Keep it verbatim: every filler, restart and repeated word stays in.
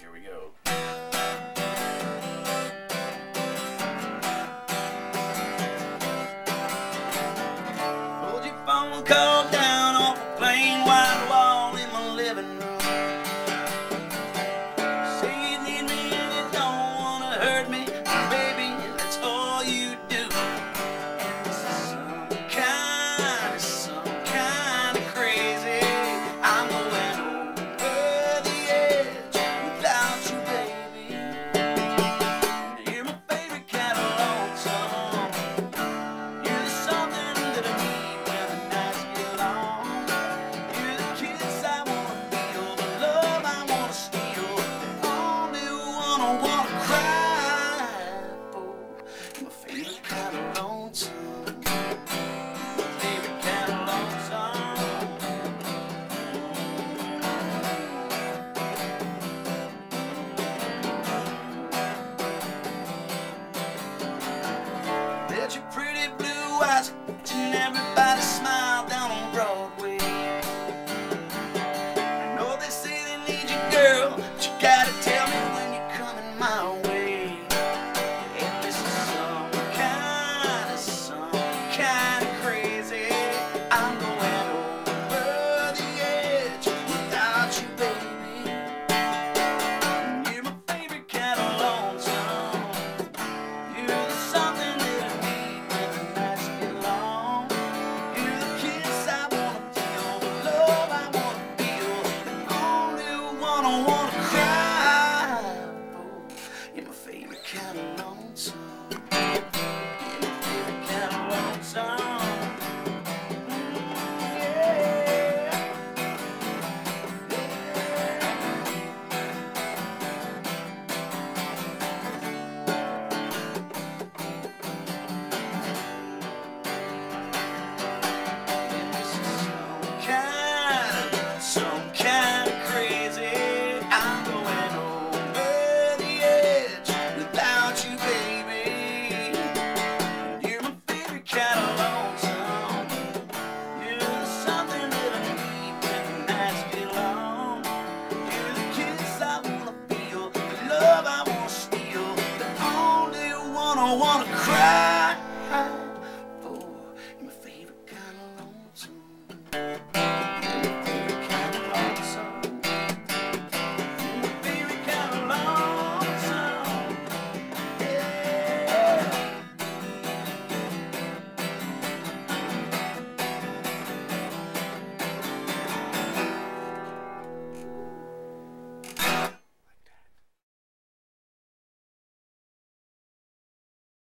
Here we go. Hold your phone call down off a plain white wall in my living room. Say you need me and you don't wanna hurt me, baby, that's all you do. Some kind, some kind of crazy. I'm going over the edge without you, baby. You're my favorite kind of lonesome. You're the something that I need when the nights get long. You're the kiss I wanna feel, the love I wanna steal, the only one I wanna cry for. You're my favorite kind of lonesome. My favorite kind of lonesome. Bet your pretty blue eyes are catching everybody.